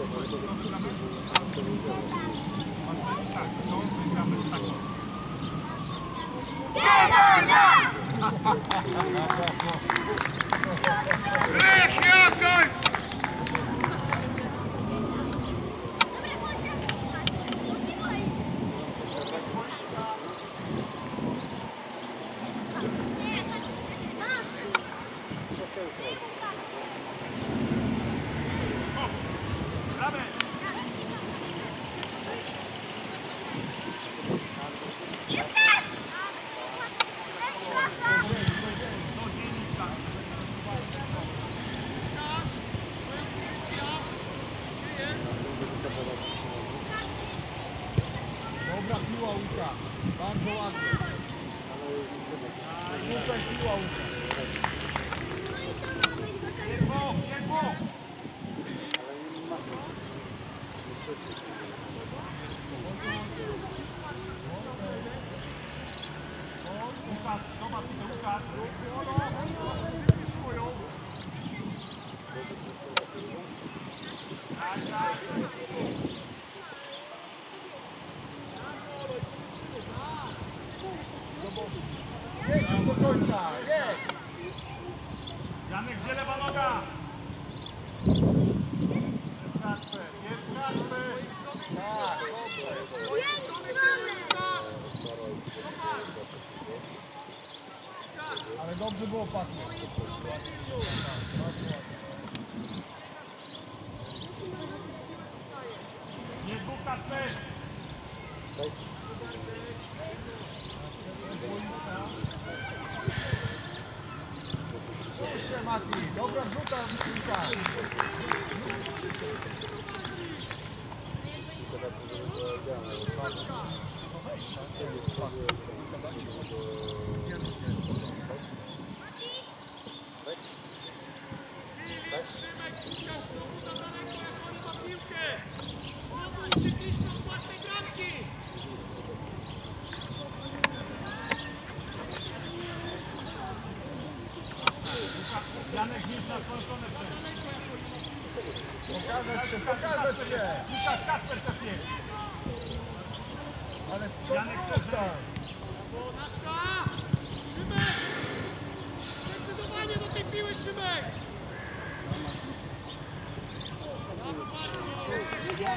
Dobra piła Łuka, bardzo ładnie. Super piła Łuka. Jedź już do końca, jedź! Janek, gdzie lewa noga? Jest Kacper, jest Kacper! Tak, dobrze. Ale dobrze było pachnie. Nie dwóch Kacper! Proszę Mati, dobra wrzuta wrzuta. Szymek, Łukasz znowu za daleko, jak on ma piłkę! Uciekliśmy od własnej bramki! Janek, nic na swoją stronę przejść. Pokazać się. Łukasz, Kacper też jest. Ale w przodu tam. Brawo, nasza! Szymek! Zdecydowanie do tej piły, Szymek! Brawo, bardzo!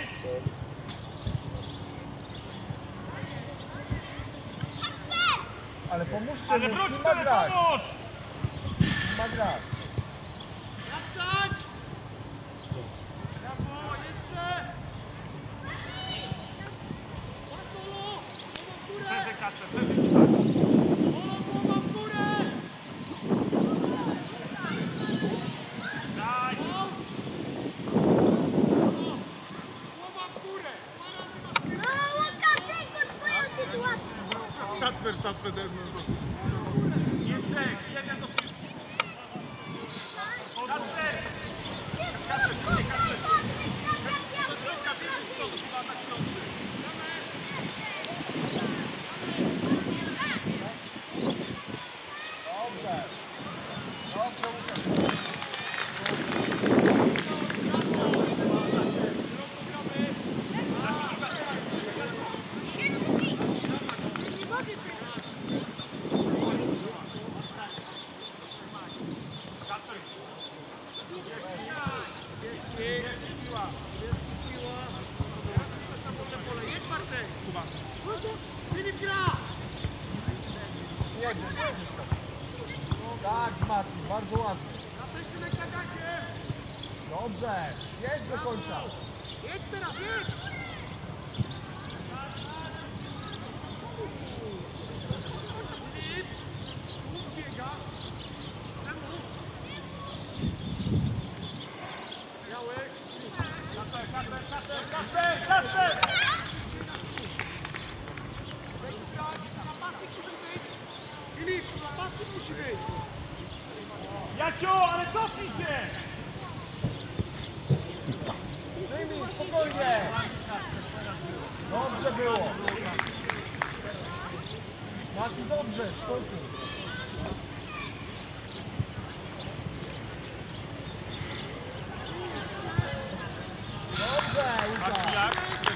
Ale pomóżcie Ale mu, wróć nie ma tyle, grać. pomóż! Nie ma grać. Wracać! Brawo, jeszcze! Łatwo, głowa w górę! Przeżyj Kacper, przeżyj tutaj. Olo, głowa w górę! Daj! Głowa w górę! Dwa razy masz piłkę! No, Łukaszenko, twoja sytuacja. Kacper stał przede mną. Nie trzech, jeden do piłki. Kacper! Dobrze. Dobrze, Łukasz. Nie mogę teraz. Jedź, Bartek! Filip, gra! Jedziesz tam. Tak, Mati, bardzo ładnie. Na tej Szymek na gacie! Dobrze. Jedź do końca. Jedź teraz, jedź! Filip! Tu biegasz! Czemu? Białek! Kacper! Napastnik musi być! Filip, napastnik musi być! Jasiu, ale cofnij się! Przyjmij, spokojnie. Dobrze było. Mati, dobrze, spokój.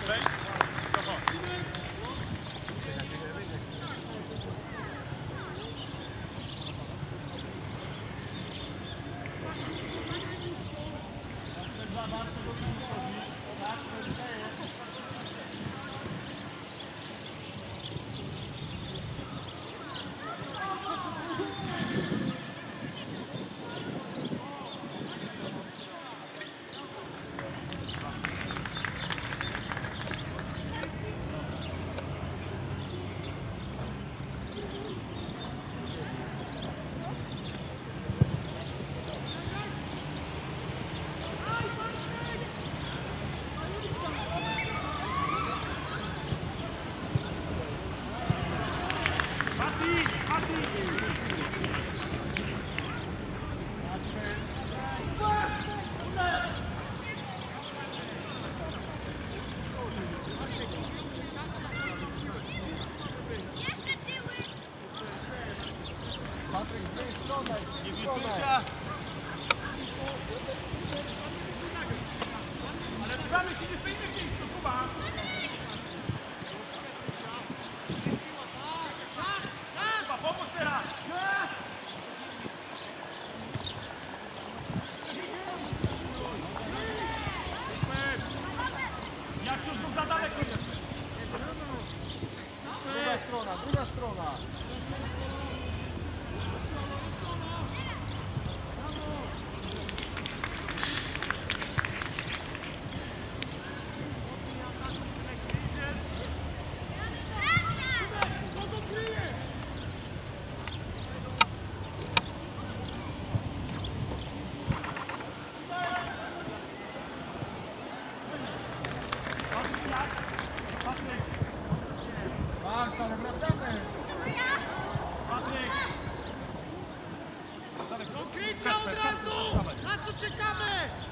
Patryk, z tej strony. Nie zliczył się. Ale ruszamy się nie stoimy w miejscu, Kuba. Kuba, pomóż teraz. Jak już znów za daleko jest. Druga strona, druga strona. Max, ale wracamy. Patryk. No krycie od razu! Na co czekamy?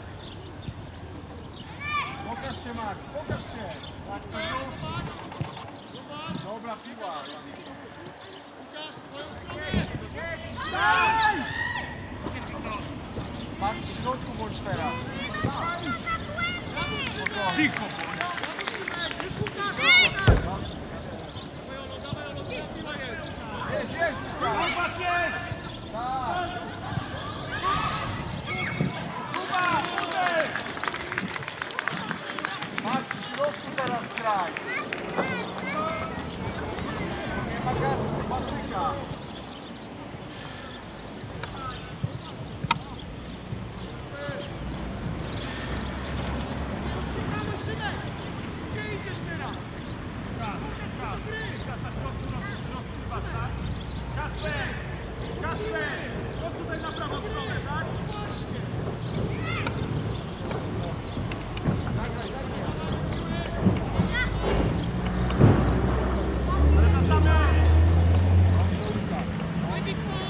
Pokaż się, Max, pokaż się. Max, to już. Zobacz! Zobacz! Dobra piła. Łukasz, w swoją stronę! Max, w środku bądź teraz. Cicho. Brawo, Szymek! Już Łukasz, już Łukasz! Dawaj, Olo, twoja piła jest! Jedź, jedź. Kuba jest. Tak. Kuba, uderz. Max, w środku teraz graj. Nie ma gazu, Patryka. Brawo, Szymek! Gdzie idziesz teraz? Kasper! Kasper! Chodź tutaj na prawą stronę, tak? Właśnie! Zagraj, zagraj. Ale wracamy! Daj, Wiktor!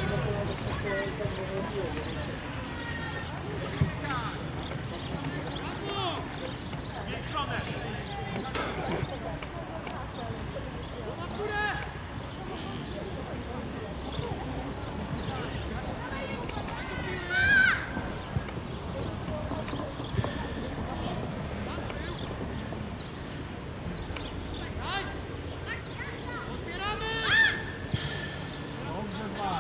Brawo! W jej stronę! Na górę! Daj! Otwieramy! Dobrze, Max.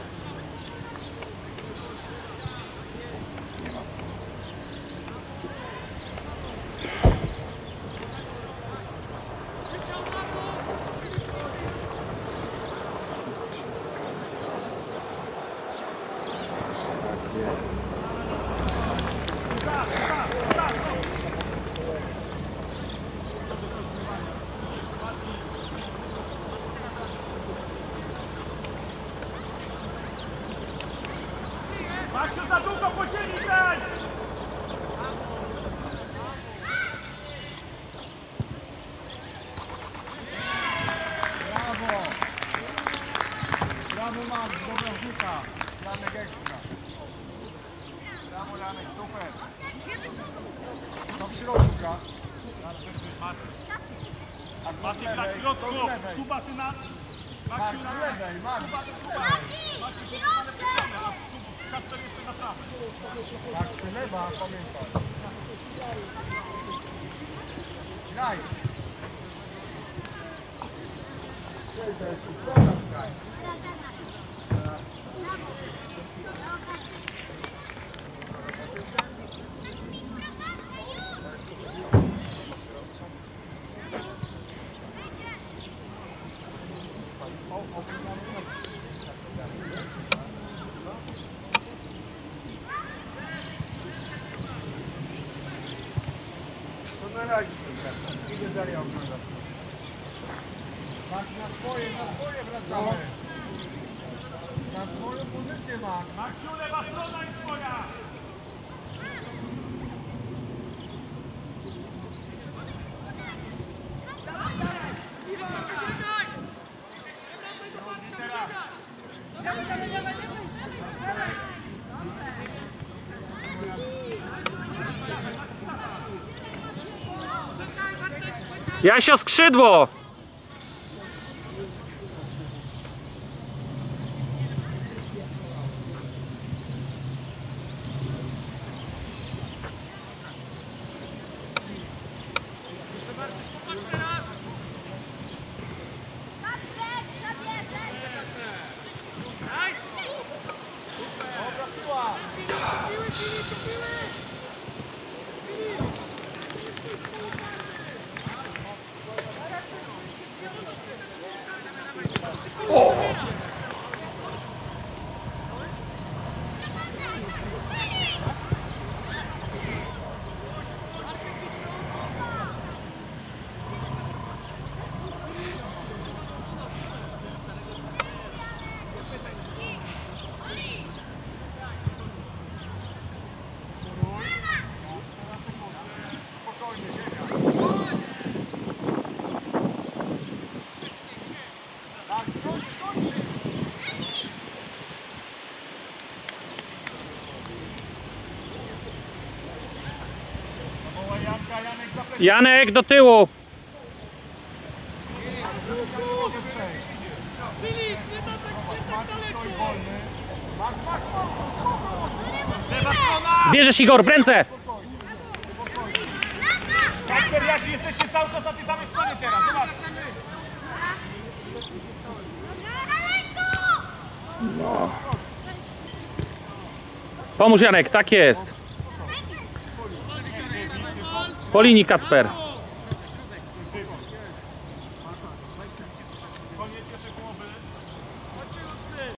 Krycie od razu! Maksiu, za długo podzieli graj! Brawo. Brawo, Max, dobra rzuta. Janek ekstra. Brawo, Janek, super. To w środku gra. A kto z Maciek na lewej? środku! Kto z lewej? Kuba, ty na... Max Maksiu z na lewej, Max z lewej. Kasper jeszcze na prawo. Max, ty lewa, pamiętaj. Graj. To na razie idę dalej oglądać. Max, na swoje wracamy. Na swoją pozycję, Max. Maksiu, lewa strona jest twoja! Jasio, skrzydło! Markusz, popatrz teraz! Daj! Dobra piła. Piły, piły! Spokojnie, ziemia. Tak, skończysz. Zawołaj Janka, Janek zaplecze. Janek, do tyłu! Może przejść. Filip, nie tak daleko! Stoi wolny. Max. Lewa strona! Bierzesz, Igor, w ręce! Kasper, jak jesteście cały czas na tej samej stronie teraz, zobacz! Pomóż, Janek, tak jest. Po linii, Kacper.